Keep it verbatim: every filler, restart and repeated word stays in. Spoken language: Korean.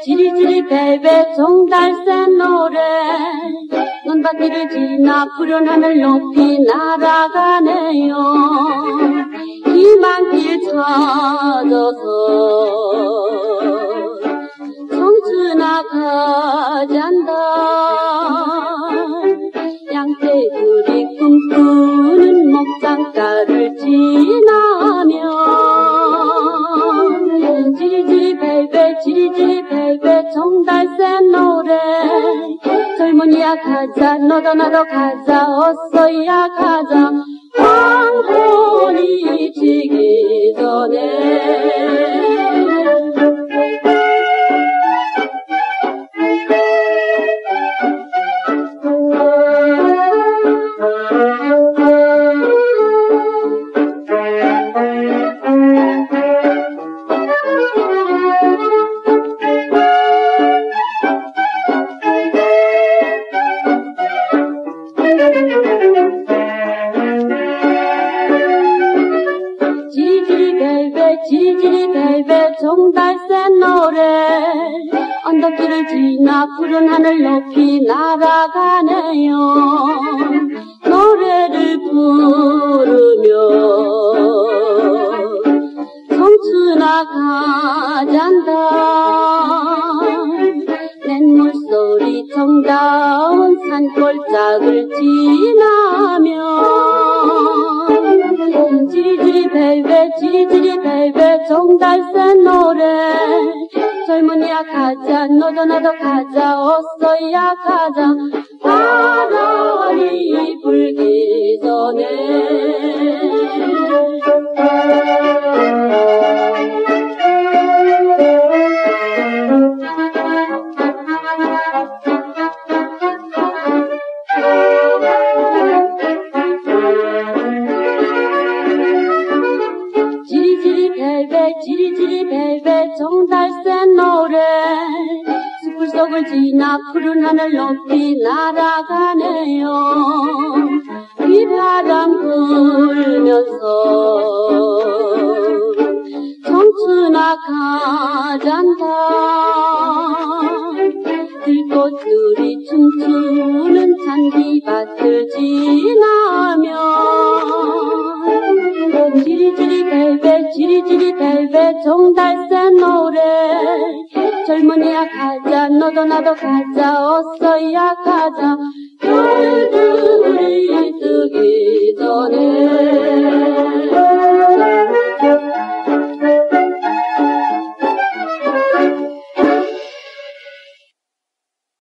지리지리 베베 종달새 노래 논밭길을 지나 푸른 하늘 높이 날아가네요. 희망길 찾아서 청춘아 가잔다. 양떼들이 꿈꾸는 목장가를 지나면 지리지리 베베 지리지리 베베 종달새 노래 젊은이야 가자 너도 나도 가자 어서야 가자 황혼이 지기 전에. 지리지리 베베 종달새 노래 언덕길을 지나 푸른 하늘 높이 날아가네요. 노래를 부르며 청춘아 가잔다. 냇물소리 정다운 산골짜기를 지나면 지리지리 베베 지리지리 베베 종달새 노래 젊은이야 가자 너도 나도 가자 어서야 가자 바람이 불기 전에. 지리지리 베베 종달새 노래 숲을 속을 지나 푸른 하늘 높이 날아가네요. 휘바람 불면서 청춘아 가잔다. 들꽃들이 춤추는 잔디밭을 지나면 지리지리 베베 지리지리 베베 종달새 노래 젊은이야 가자 너도 나도 가자 어서야 가자 별들이 뜨기 전에.